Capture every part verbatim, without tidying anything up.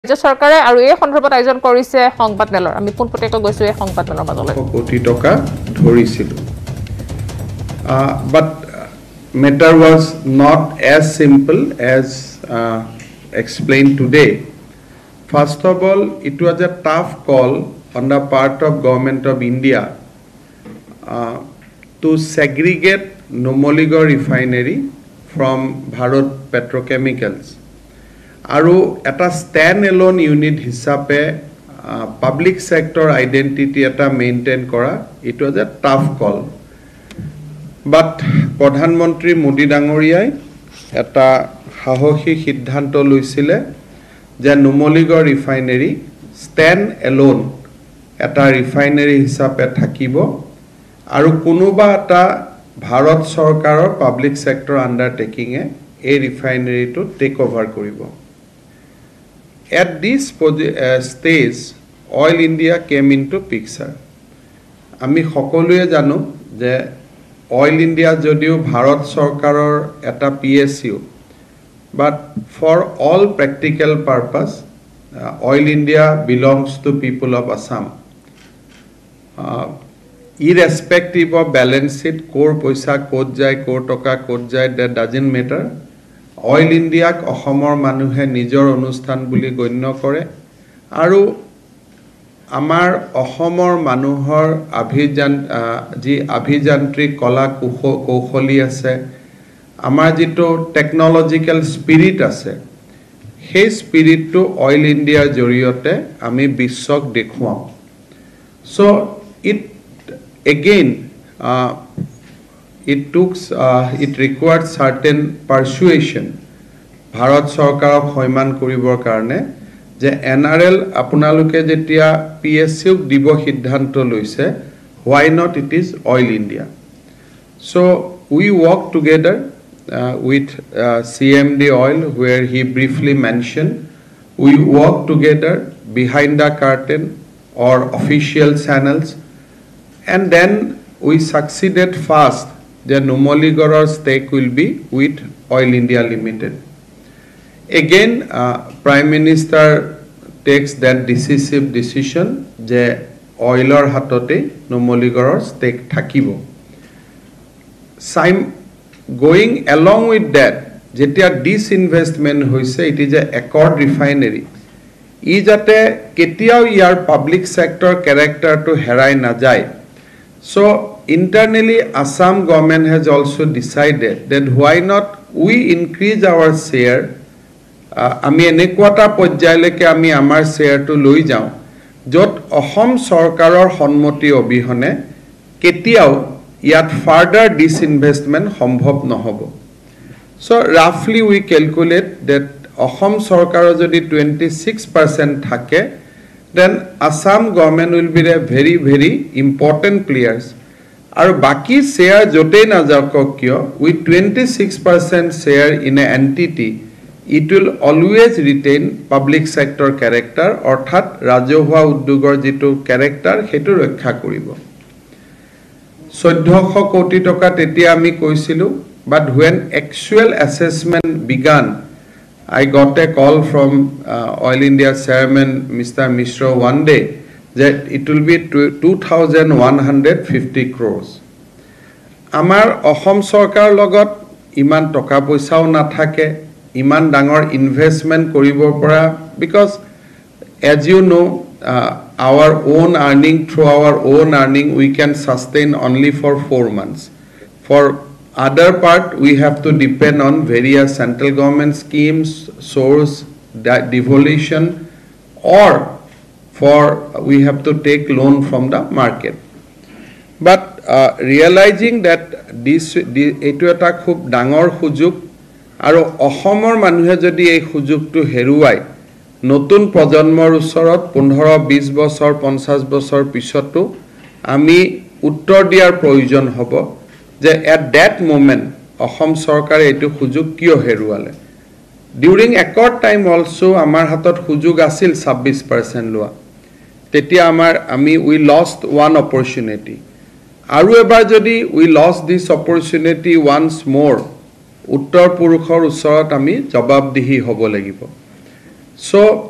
ৰাজ্য চৰকাৰে আৰু এই সন্দৰ্ভত আয়োজন কৰিছে সংবাদমেলৰ আমি পোনপটীয়াকৈ গৈছো এই সংবাদমেলৰ মাজলৈ কোটি টকা ধৰিছিল but matter was not as simple as uh, explained today. First of all, it was a tough call on the part of Government of India uh, to segregate Numaligarh refinery from Bharat Petrochemicals. Aru eta stand alone unit hisabe uh, public sector identity eta maintain kora, it was a tough call. But Pradhan Mantri Modi Dangoriyai eta sahosi siddhanto loisile je Numaligarh refinery stand alone eta refinery hisabe thakibo aru konoba eta Bharat Sarkarar public sector undertaking e a refinery to take over koribo. At this uh, stage, Oil India came into picture. Ami সকলোৱে জানো যে Oil India যদিও ভাৰত চৰকাৰৰ এটা P S U, but for all practical purpose, uh, Oil India belongs to people of Assam. Uh, irrespective of balance sheet, core poisa kot jai, core toka kot jai, that doesn't matter. Oil India অসমৰ মানুহে নিজৰ অনুষ্ঠান বুলি গণ্য কৰে আৰু আমাৰ অসমৰ মানুহৰ অভিযান যি অভিযান্ত্ৰিক কলা কৌশলী আছে আমাৰ যেটো টেকনলজিক্যাল স্পিৰিট আছে সেই স্পিৰিটটো অইল ইণ্ডিয়াৰ জৰিয়তে আমি বিশ্বক দেখুৱাম so it again it took uh, it required certain persuasion Bharat Sarkarok hoiman koribor karone je N R L apunaluke jetia P S U dibo siddhanto loise why not it is Oil India. So we work together uh, with uh, C M D Oil where he briefly mentioned we work together behind the curtain or official channels and then we succeeded fast. The Numaligarh stake will be with Oil India Limited. Again, uh, Prime Minister takes that decisive decision যে oiler hatote Numaligarh stake thakibo. Same going along with that, jetia disinvestment hoise, it is a Accord refinery. I jate ketiao yar public sector character to herai na jai. So internally, Assam government has also decided that why not we increase our share. Ami enekwata porjayaleke ami amar share to loi jao. Jot Ahom Sarkarar honmoti obihone ketiao yat further disinvestment সম্ভৱ নহব. So roughly we calculate that Ahom Sarkarar jodi twenty-six percent thake, then Assam government will be a very very important players. আৰু বাকি share jote na jakok kyo with twenty-six percent share in an entity it will always retain public sector character orthat rajohua uddogor jitu character hetu rakha koribo চৈধ্যশ কোটি টকা তেtia ami koisilu but when actual assessment began I got a call from uh, Oil India chairman Mister Mishra one day that it will be two thousand one hundred fifty crores. Amar Ahom Sarkar logot iman toka poisao na thake, iman dangor investment koribor pora because as you know uh, our own earning through our own earning we can sustain only for four months. For other part we have to depend on various central government schemes, source, devolution or for we have to take loan from the market. But uh, realizing that this etu eta khub dangor sujog aru Ahomor manuhe jodi ei sujog tu heruai notun projonmor usorot fifteen twenty bochor fifty bochor pisotu ami uttor diar proyojon hobo je at that moment Ahom Sarkare etu sujog kio heruale. During Accord time also amar hatot sujog asil twenty-six percent loa. Tetia amar ami we lost one opportunity. Aru ebar jodi we lost this opportunity once more. Uttor Purukhor usorot ami jawabdihi hobo lagibo. So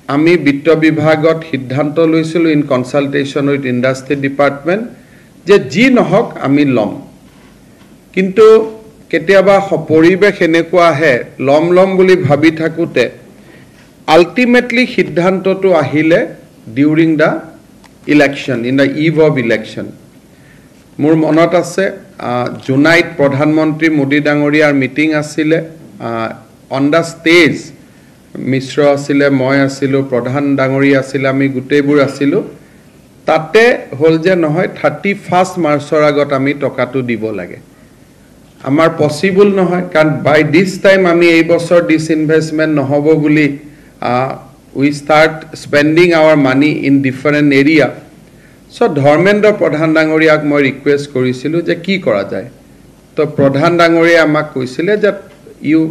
আমি বিত্ত বিভাগত সিদ্ধান্ত লৈছিলো in consultation with industry department যে জি নহক আমি লম কিন্তু কেতিয়াবা পৰিবেশ এনেকুৱা আহে লম লম বুলি ভাবি থাকোতে আলটিমেটলি সিদ্ধান্তটো আহিলে during the election in the eve of election মোৰ মনত আছে জুনাইত প্ৰধানমন্ত্ৰী মোদী ডাঙৰীয়াৰ মিটিং আছিল অন দা ষ্টেজ মিশ্ৰ আছিল মই আছিল প্ৰধান ডাঙৰী আছিল আমি গুটেইবোৰ আছিল তাতে হল যে নহয় থাৰ্টি ফাৰ্ষ্ট মাৰ্চৰ আগত আমি টকাটো দিব লাগে আমাৰ পসিবল নহয় কাৰণ বাই দিস টাইম আমি এই বছৰ ডিস ইনভেষ্টমেন্ট নহব বুলি we start spending our money in different area so Dharmendra Pradhan ডাঙৰীয়াক মই রিকুয়েস্ট কৰিছিলো যে কি কৰা যায় তো প্রধান ডাঙৰীয়া আমাক কৈছিলে যে you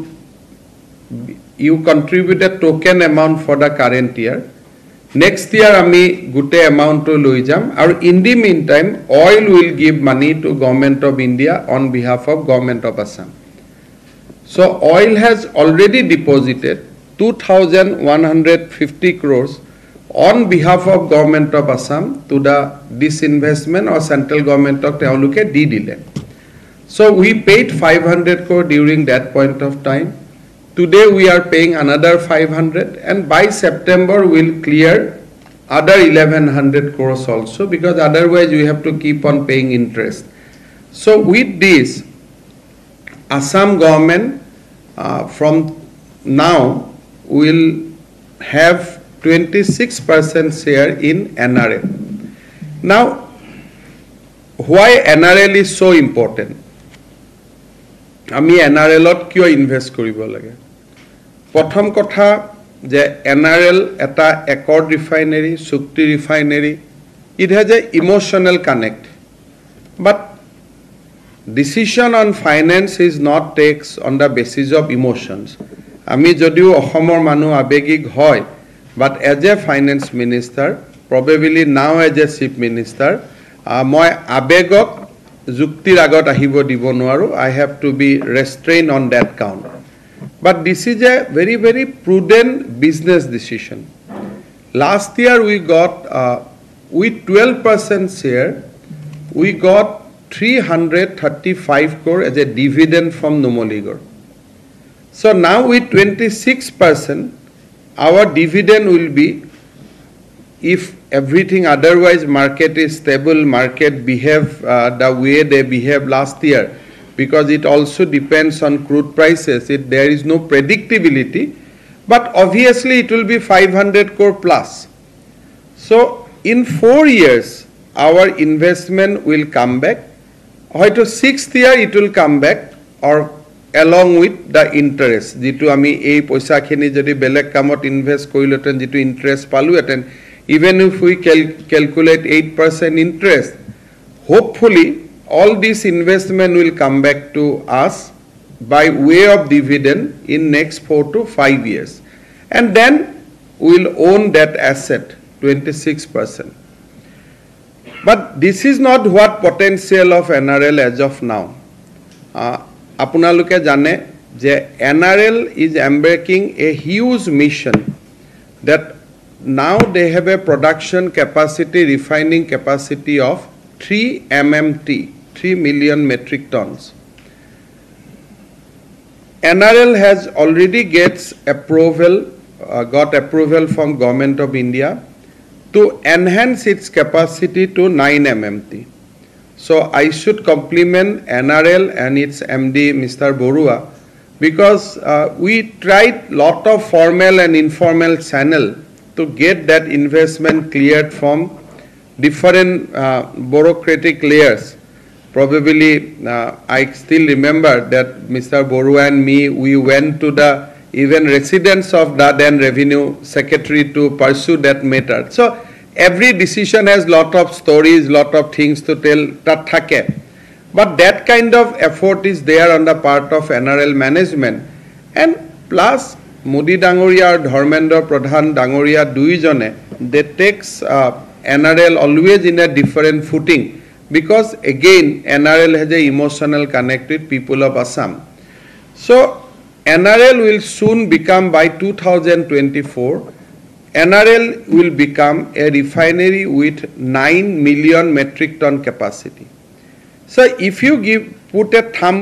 you contributed token amount for the current year next year ami gute amount to loi jam and in the meantime oil will give money to government of India on behalf of government of Assam. So oil has already deposited two thousand one hundred fifty crores on behalf of government of Assam to the disinvestment or central government of teoluke di dile. So we paid five hundred crore during that point of time. Today we are paying another five hundred and by September we'll clear other eleven hundred crores also because otherwise we have to keep on paying interest. So with this Assam government uh, from now will have twenty-six percent share in N R L. Now why N R L is so important? আমি N R L ত কিয় invest কৰিব লাগে প্ৰথম কথা যে N R L এটা accord refinery সুক্তি refinery it has a emotional connect but decision on finance is not takes on the basis of emotions আমি যদিও অসমৰ মানুহ আবেগিক হয় but as a finance minister probably now as a chief minister মই আবেগক যুক্তিৰ আগত আহিব দিব নোৱাৰো I have to be restrained on that count but this is a very very prudent business decision. Last year we got uh, with twelve percent share we got three hundred thirty-five crore as a dividend from Numaligarh. So now with twenty-six percent our dividend will be, if everything otherwise market is stable, market behave uh, the way they behaved last year, because it also depends on crude prices, it, there is no predictability, but obviously it will be five hundred crore plus. So in four years our investment will come back, or to sixth year it will come back, or along with the interest, jitu ami ei poisa khini jodi belek kamot invest koriloten jitu interest palueten, even if we cal calculate eight percent interest, hopefully all this investment will come back to us by way of dividend in next four to five years. And then we'll own that asset twenty-six percent. But this is not what potential of N R L as of now. Apunaluke jane je N R L is embarking a huge mission that now they have a production capacity, refining capacity of three M M T, three million metric tons. N R L has already gets approval, uh, got approval from Government of India to enhance its capacity to nine M M T. So I should compliment N R L and its M D Mister Borua because uh, we tried lot of formal and informal channel to get that investment cleared from different uh, bureaucratic layers. Probably uh, I still remember that Mister Borua and me, we went to the even residence of the then Revenue Secretary to pursue that matter. So every decision has lot of stories, lot of things to tell that thake. But that kind of effort is there on the part of N R L management. And plus Modi Dangoriya, Dharmendra Pradhan Dangoriya, duijone, they takes uh, N R L always in a different footing because again N R L has a emotional connect with people of Assam. So N R L will soon become by two thousand twenty-four N R L will become a refinery with nine million metric ton capacity. So if you give put a thumb